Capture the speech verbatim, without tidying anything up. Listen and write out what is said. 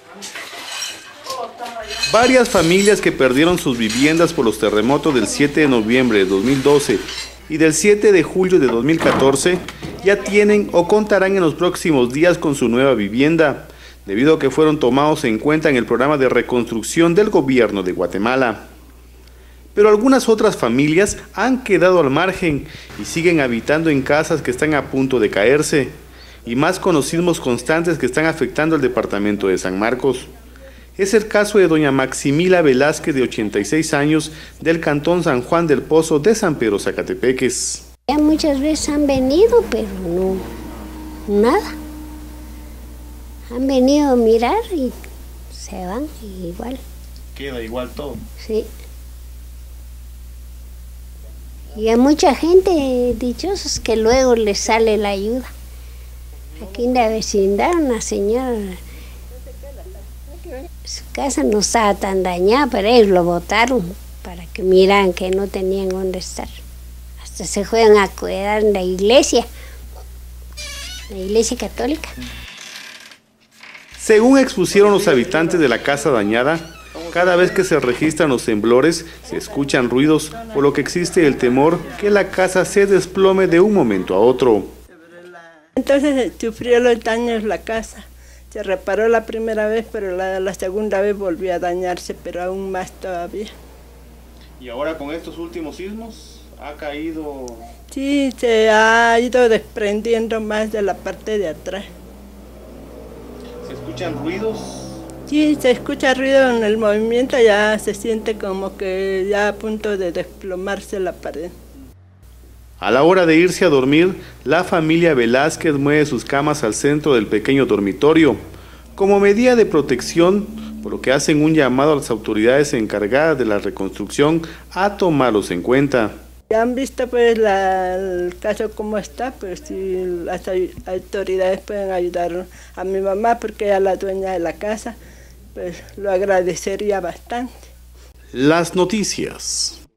Varias familias que perdieron sus viviendas por los terremotos del siete de noviembre de dos mil doce y del siete de julio de dos mil catorce ya tienen o contarán en los próximos días con su nueva vivienda, debido a que fueron tomados en cuenta en el programa de reconstrucción del gobierno de Guatemala. Pero algunas otras familias han quedado al margen y siguen habitando en casas que están a punto de caerse, y más con los sismos constantes que están afectando al departamento de San Marcos. Es el caso de doña Maximila Velázquez, de ochenta y seis años, del cantón San Juan del Pozo de San Pedro Zacatepeques. Ya muchas veces han venido, pero no, nada. Han venido a mirar y se van y igual. Queda igual todo. Sí. Y hay mucha gente dichosos que luego les sale la ayuda. Aquí en la vecindad una señora, su casa no estaba tan dañada, pero ellos lo botaron para que miran que no tenían dónde estar. Hasta se fueron a cuidar en la iglesia, la iglesia católica. Según expusieron los habitantes de la casa dañada, cada vez que se registran los temblores, se escuchan ruidos, por lo que existe el temor que la casa se desplome de un momento a otro. Entonces sufrió los daños la casa. Se reparó la primera vez, pero la, la segunda vez volvió a dañarse, pero aún más todavía. ¿Y ahora con estos últimos sismos ha caído? Sí, se ha ido desprendiendo más de la parte de atrás. ¿Se escuchan ruidos? Sí, se escucha ruido en el movimiento, ya se siente como que ya a punto de desplomarse la pared. A la hora de irse a dormir, la familia Velázquez mueve sus camas al centro del pequeño dormitorio, como medida de protección, por lo que hacen un llamado a las autoridades encargadas de la reconstrucción a tomarlos en cuenta. Ya han visto pues la, el caso cómo está, pues si las autoridades pueden ayudar a mi mamá, porque ella es la dueña de la casa, pues lo agradecería bastante. Las noticias.